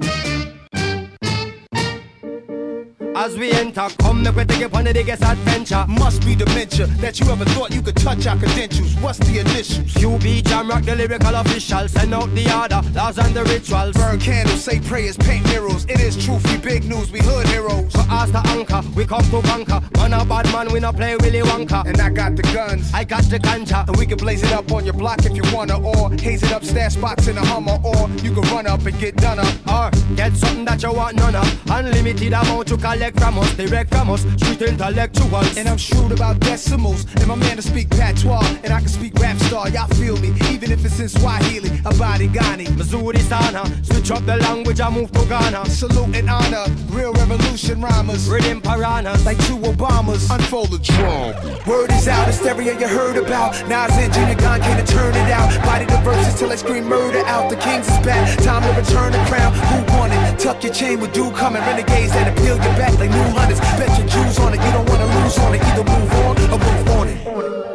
As we enter, come make we take it on the biggest adventure. Must be dementia that you ever thought you could touch our credentials. What's the initials? QB Jam Rock, the lyrical official. Send out the order, laws and the rituals. Burn candles, say prayers, paint murals. It is truth, we big news, we hood heroes. So as the anchor, we come to conquer. Man a bad man, we not play Willy Wonka. And I got the guns, I got the ganja. and we can blaze it up on your block if you wanna. Or haze it up, stash spots in a Hummer. Or you can run up and get done up. Or get something that you want none of. Unlimited amount to collect from us, direct from us, street intellectuals. And I'm shrewd about decimals, and my man to speak patois, and I can speak rap star, y'all feel me, even if it's in Swahili, Abadi Ghani, Missouri Sana, switch up the language, I move to Ghana. Salute and honor, real revolution rhymers, Rhythm piranhas, like two Obamas, unfold the drum. Word is out, hysteria you heard about, Nas and Junior Gone came to turn it out, body the verses till I scream murder out, the kings is back, time to return the crown, who won it, tuck your chain with dude coming, renegades that appeal your back like new hunters, bet your Jews on it, you don't wanna lose on it, either move on or move on it.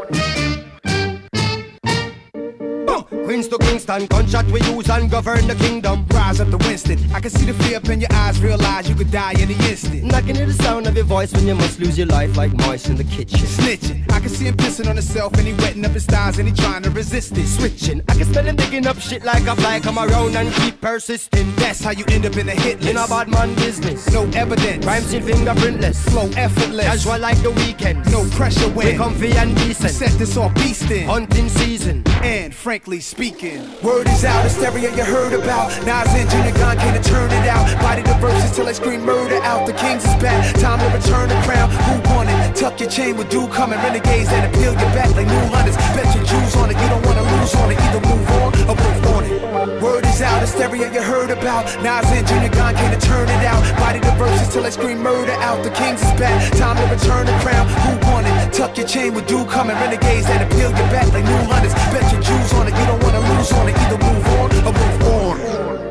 Queens to Kingston, gunshot we use and govern the kingdom. Rise up to Winston, I can see the fear up in your eyes, realize you could die in the instant. And I can hear the sound of your voice when you must lose your life like mice in the kitchen. Snitching, I can see him pissing on himself and he wetting up his thighs and he trying to resist it. Switching, I can smell him digging up shit like a fly, come around and keep persisting. That's how you end up in a hit list. In a bad man business, no evidence, crime scene fingerprintless, flow effortless, casual like the weekend, no pressure when we comfy and decent. Set this off beastin', hunting season, and frankly speaking, word is out, hysteria you heard about, Nas and Junior Gone came to turn it out, body the verses till I scream murder out, the kings is back, time to return the crown, who won it, tuck your chain with dude coming, renegades that appeal your back like new hunters, bet your Jews on it, you don't wanna lose on it, either move on or move on it. Word is out, hysteria you heard about, Nas and Junior Gone came to turn it out, body the verses till I scream murder out, the kings is back, time to return the crown, who won it, tuck your chain with dude coming, renegades that appeal your back like new hunters, bet your Jews on it, you don't wanna lose on it, either move on or move on.